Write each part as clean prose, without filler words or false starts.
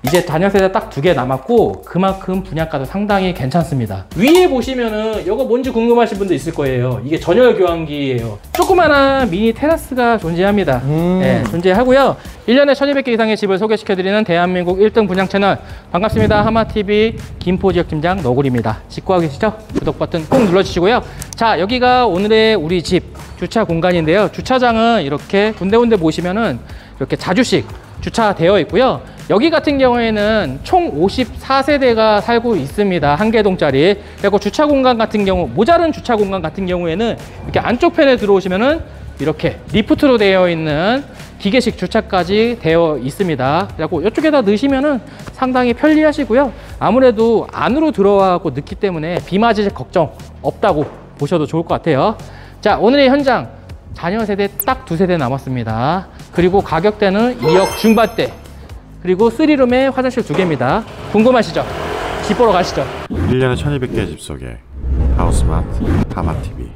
이제 단열세대 딱 2개 남았고 그만큼 분양가도 상당히 괜찮습니다. 위에 보시면은 이거 뭔지 궁금하신 분도 있을 거예요. 이게 전열 교환기예요. 조그마한 미니 테라스가 존재합니다. 네, 존재하고요. 1년에 1200개 이상의 집을 소개시켜드리는 대한민국 1등 분양 채널, 반갑습니다. 하마TV 김포지역팀장 너구리입니다. 짚고 계시죠? 구독 버튼 꼭 눌러주시고요. 자, 여기가 오늘의 우리 집 주차 공간인데요. 주차장은 이렇게 군데군데 보시면은 이렇게 자주식 주차되어 있고요. 여기 같은 경우에는 총 54세대가 살고 있습니다. 한 개 동짜리. 그리고 주차 공간 같은 경우, 모자른 주차 공간 같은 경우에는 이렇게 안쪽 편에 들어오시면은 이렇게 리프트로 되어 있는 기계식 주차까지 되어 있습니다. 그리고 이쪽에다 넣으시면은 상당히 편리하시고요. 아무래도 안으로 들어와고 넣기 때문에 비 맞을 걱정 없다고 보셔도 좋을 것 같아요. 자, 오늘의 현장 단열세대 딱 2세대 남았습니다. 그리고 가격대는 2억 중반대. 그리고 3룸에 화장실 2개입니다. 궁금하시죠? 집 보러 가시죠. 1년에 1200개의 집 소개, 하우스마트 하마TV.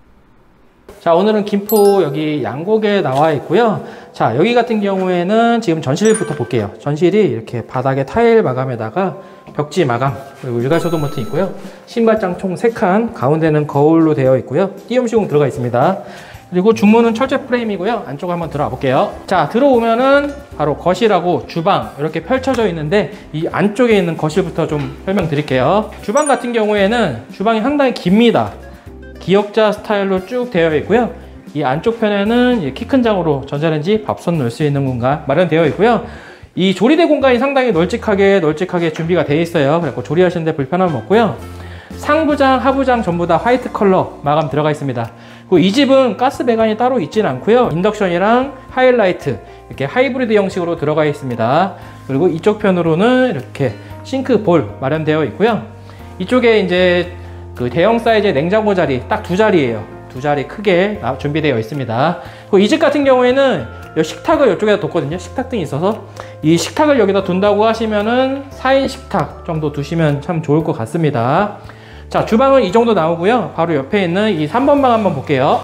자, 오늘은 김포 여기 양곡에 나와 있고요. 자, 여기 같은 경우에는 지금 전실부터 볼게요. 전실이 이렇게 바닥에 타일 마감에다가 벽지 마감, 그리고 일괄소독 버튼 있고요. 신발장 총 3칸, 가운데는 거울로 되어 있고요. 띄엄 시공 들어가 있습니다. 그리고 중문은 철제 프레임이고요. 안쪽 한번 들어가 볼게요. 자, 들어오면은 바로 거실하고 주방 이렇게 펼쳐져 있는데, 이 안쪽에 있는 거실부터 좀 설명드릴게요. 주방 같은 경우에는 주방이 상당히 깁니다. 기역자 스타일로 쭉 되어 있고요. 이 안쪽 편에는 키 큰 장으로 전자레인지, 밥솥 넣을 수 있는 공간 마련되어 있고요. 이 조리대 공간이 상당히 널찍하게 준비가 되어 있어요. 그래서 조리하시는데 불편함은 없고요. 상부장, 하부장 전부 다 화이트 컬러 마감 들어가 있습니다. 그리고 이 집은 가스 배관이 따로 있진 않고요. 인덕션이랑 하이라이트 이렇게 하이브리드 형식으로 들어가 있습니다. 그리고 이쪽 편으로는 이렇게 싱크 볼 마련되어 있고요. 이쪽에 이제 그 대형 사이즈의 냉장고 자리 딱 2자리예요. 2자리 크게 준비되어 있습니다. 그리고 이 집 같은 경우에는 식탁을 이쪽에다 뒀거든요. 식탁등이 있어서 이 식탁을 여기다 둔다고 하시면은 4인 식탁 정도 두시면 참 좋을 것 같습니다. 자, 주방은 이 정도 나오고요. 바로 옆에 있는 이 3번 방 한번 볼게요.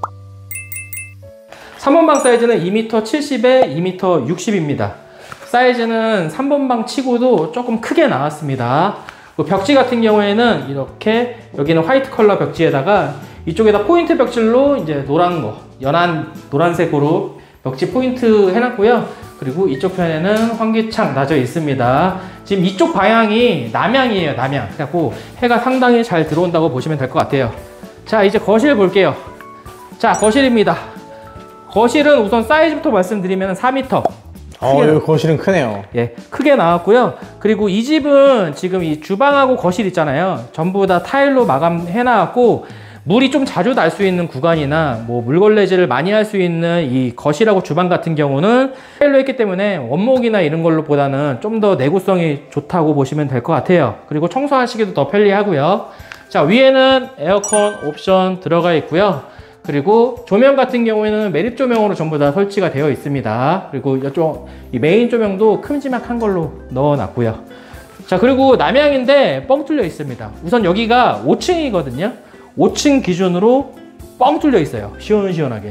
3번 방 사이즈는 2m 70에 2m 60입니다. 사이즈는 3번 방 치고도 조금 크게 나왔습니다. 벽지 같은 경우에는 이렇게 여기는 화이트 컬러 벽지에다가 이쪽에다 포인트 벽질로 이제 노란 거, 연한 노란색으로 벽지 포인트 해놨고요. 그리고 이쪽 편에는 환기창 놔져 있습니다. 지금 이쪽 방향이 남향이에요, 남향. 그래갖고 해가 상당히 잘 들어온다고 보시면 될 것 같아요. 자, 이제 거실 볼게요. 자, 거실입니다. 거실은 우선 사이즈부터 말씀드리면 4m. 여기 거실은 크네요. 예, 크게 나왔고요. 그리고 이 집은 지금 이 주방하고 거실 있잖아요. 전부 다 타일로 마감해 놨고, 물이 좀 자주 날 수 있는 구간이나 뭐 물걸레질을 많이 할 수 있는 이 거실하고 주방 같은 경우는 타일로 했기 때문에 원목이나 이런 걸로 보다는 좀 더 내구성이 좋다고 보시면 될 것 같아요. 그리고 청소하시기도 더 편리하고요. 자, 위에는 에어컨 옵션 들어가 있고요. 그리고 조명 같은 경우에는 매립 조명으로 전부 다 설치가 되어 있습니다. 그리고 이쪽 이 메인 조명도 큼지막한 걸로 넣어 놨고요. 자, 그리고 남향인데 뻥 뚫려 있습니다. 우선 여기가 5층이거든요 5층 기준으로 뻥 뚫려 있어요. 시원시원하게.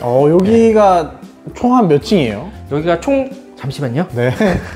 여기가 총 한 몇 층이에요? 여기가 총, 잠시만요. 네.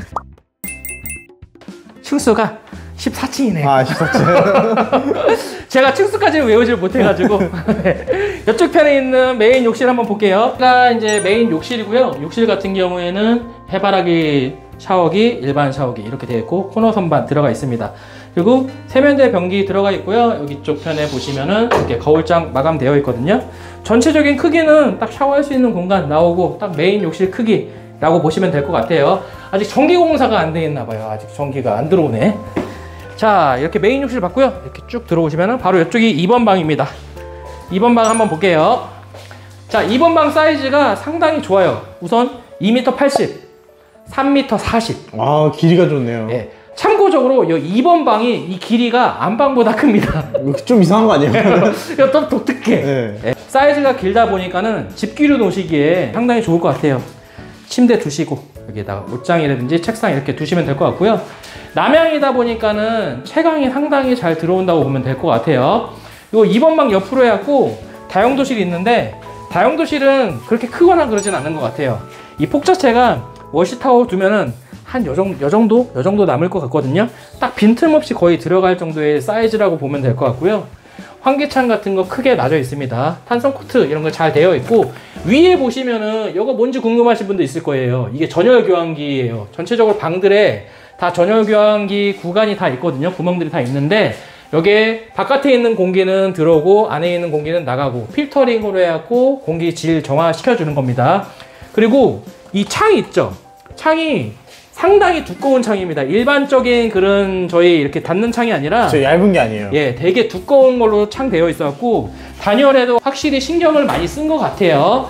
층수가 14층이네요. 아, 14층. 제가 층수까지는 외우질 못해가지고. 네. 이쪽 편에 있는 메인 욕실 한번 볼게요. 여기가 이제 메인 욕실이고요. 욕실 같은 경우에는 해바라기 샤워기, 일반 샤워기 이렇게 되어 있고 코너 선반 들어가 있습니다. 그리고 세면대 변기 들어가 있고요. 여기 쪽 편에 보시면은 이렇게 거울장 마감되어 있거든요. 전체적인 크기는 딱 샤워할 수 있는 공간 나오고 딱 메인 욕실 크기라고 보시면 될 것 같아요. 아직 전기 공사가 안 돼 있나 봐요. 아직 전기가 안 들어오네. 자, 이렇게 메인 욕실 봤고요. 이렇게 쭉 들어오시면은 바로 이쪽이 2번 방입니다. 2번 방 한번 볼게요. 자, 2번 방 사이즈가 상당히 좋아요. 우선 2m 80, 3m 40. 아, 길이가 좋네요. 예. 참고적으로 이 2번 방이 이 길이가 안방보다 큽니다. 좀 이상한 거 아니에요? 좀 독특해. 네. 예. 사이즈가 길다 보니까는 집기류 놓으시기에 상당히 좋을 것 같아요. 침대 두시고 여기다가 옷장이라든지 책상 이렇게 두시면 될 것 같고요. 남향이다 보니까는 채광이 상당히 잘 들어온다고 보면 될 것 같아요. 요 2번 방 옆으로 해갖고 다용도실이 있는데, 다용도실은 그렇게 크거나 그러진 않는 것 같아요. 이 폭 자체가 워시타워 두면은 한 요 정도 남을 것 같거든요. 딱 빈틈없이 거의 들어갈 정도의 사이즈라고 보면 될 것 같고요. 환기창 같은 거 크게 놔져 있습니다. 탄성 코트 이런 거 잘 되어 있고, 위에 보시면은 이거 뭔지 궁금하신 분도 있을 거예요. 이게 전열 교환기예요. 전체적으로 방들에 다 전열 교환기 구간이 다 있거든요. 구멍들이 다 있는데, 여기에 바깥에 있는 공기는 들어오고 안에 있는 공기는 나가고, 필터링으로 해갖고 공기 질 정화시켜 주는 겁니다. 그리고 이 창이 있죠. 창이 상당히 두꺼운 창입니다. 일반적인 그런 저희 이렇게 닫는 창이 아니라, 저 얇은 게 아니에요. 예, 되게 두꺼운 걸로 창 되어 있어갖고 단열에도 확실히 신경을 많이 쓴 것 같아요.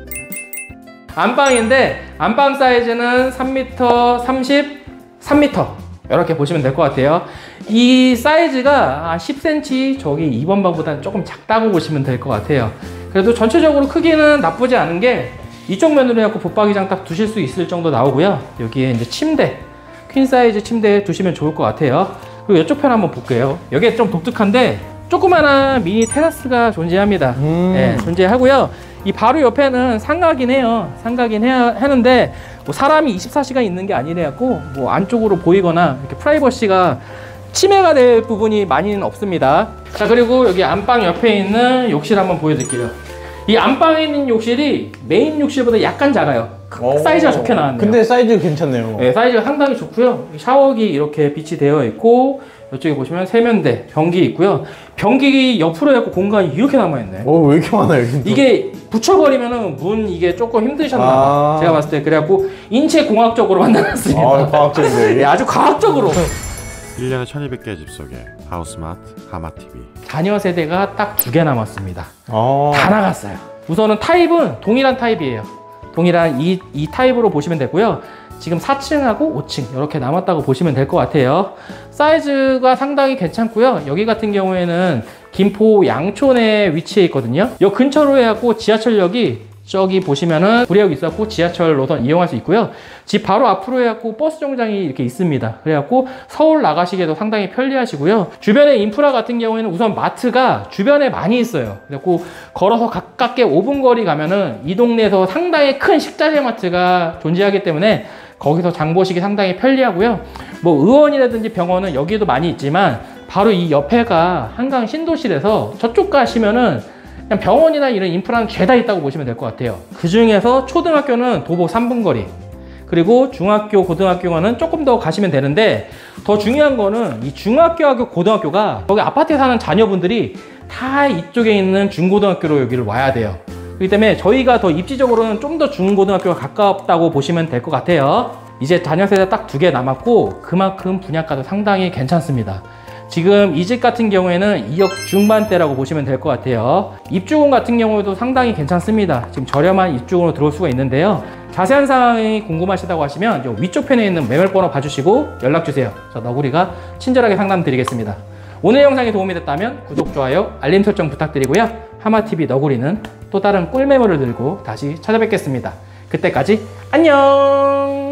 안방인데, 안방 사이즈는 3m 30, 3m 이렇게 보시면 될 것 같아요. 이 사이즈가 10cm 저기 2번 방보다는 조금 작다고 보시면 될 것 같아요. 그래도 전체적으로 크기는 나쁘지 않은 게, 이쪽 면으로 해갖고 붙박이장 딱 두실 수 있을 정도 나오고요. 여기에 이제 침대, 퀸 사이즈 침대 두시면 좋을 것 같아요. 그리고 이쪽 편 한번 볼게요. 여기에 좀 독특한데 조그마한 미니 테라스가 존재합니다. 네, 존재하고요. 이 바로 옆에는 상가긴 해요. 상가긴 하는데 뭐 사람이 24시간 있는 게 아니래갖고 뭐 안쪽으로 보이거나 이렇게 프라이버시가 침해가 될 부분이 많이는 없습니다. 자, 그리고 여기 안방 옆에 있는 욕실 한번 보여드릴게요. 이 안방에 있는 욕실이 메인 욕실보다 약간 작아요. 사이즈가 좋게 나왔네요. 근데 사이즈 괜찮네요. 네, 사이즈가 상당히 좋고요. 샤워기 이렇게 비치되어 있고, 이쪽에 보시면 세면대, 변기 있고요. 변기 옆으로 해갖고 공간이 이렇게 남아있네. 왜 이렇게 많아요? 진짜? 이게 붙여버리면은 문 이게 조금 힘드셨나봐. 제가 봤을 때. 그래갖고 인체 공학적으로 만들었습니다. 과학적인데. 네, 아주 과학적으로. 1년에 1200개의 집 속에 하우스마트 하마TV. 자녀 세대가 딱 2개 남았습니다. 아. 다 나갔어요. 우선은 타입은 동일한 타입이에요. 동일한 이 타입으로 보시면 되고요. 지금 4층하고 5층 이렇게 남았다고 보시면 될 것 같아요. 사이즈가 상당히 괜찮고요. 여기 같은 경우에는 김포 양촌에 위치해 있거든요. 이 근처로 해갖고 지하철역이 저기 보시면은 구례역 있었고 지하철 노선 이용할 수 있고요. 집 바로 앞으로 해갖고 버스 정장이 이렇게 있습니다. 그래갖고 서울 나가시기에도 상당히 편리하시고요. 주변에 인프라 같은 경우에는 우선 마트가 주변에 많이 있어요. 그래갖고 걸어서 가깝게 5분 거리 가면은 이 동네에서 상당히 큰 식자재 마트가 존재하기 때문에 거기서 장 보시기 상당히 편리하고요. 뭐 의원이라든지 병원은 여기도 많이 있지만 바로 이 옆에가 한강 신도시라서 저쪽 가시면은 그냥 병원이나 이런 인프라는 죄다 있다고 보시면 될 것 같아요. 그 중에서 초등학교는 도보 3분 거리, 그리고 중학교, 고등학교는 조금 더 가시면 되는데, 더 중요한 거는 이 중학교하고 고등학교가 여기 아파트에 사는 자녀분들이 다 이쪽에 있는 중고등학교로 여기를 와야 돼요. 그렇기 때문에 저희가 더 입지적으로는 좀 더 중고등학교가 가깝다고 보시면 될 것 같아요. 이제 자녀 세대 딱 2개 남았고 그만큼 분양가도 상당히 괜찮습니다. 지금 이 집 같은 경우에는 2억 중반대라고 보시면 될 것 같아요. 입주금 같은 경우에도 상당히 괜찮습니다. 지금 저렴한 입주금으로 들어올 수가 있는데요. 자세한 사항이 궁금하시다고 하시면 위쪽 편에 있는 매물번호 봐주시고 연락주세요. 저 너구리가 친절하게 상담 드리겠습니다. 오늘 영상이 도움이 됐다면 구독, 좋아요, 알림 설정 부탁드리고요. 하마TV 너구리는 또 다른 꿀매물을 들고 다시 찾아뵙겠습니다. 그때까지 안녕!